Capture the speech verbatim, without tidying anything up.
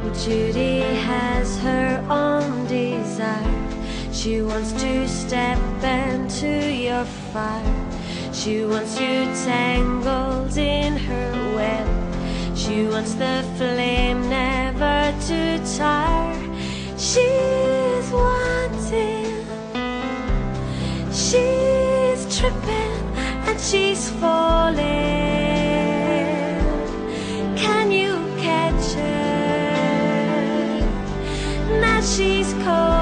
Judy has her own desire. She wants to step into your fire. She wants you tangled in her web. She wants the flame never to tire. She's wanting, she's tripping, and she's falling. Can you catch her? Now she's cold.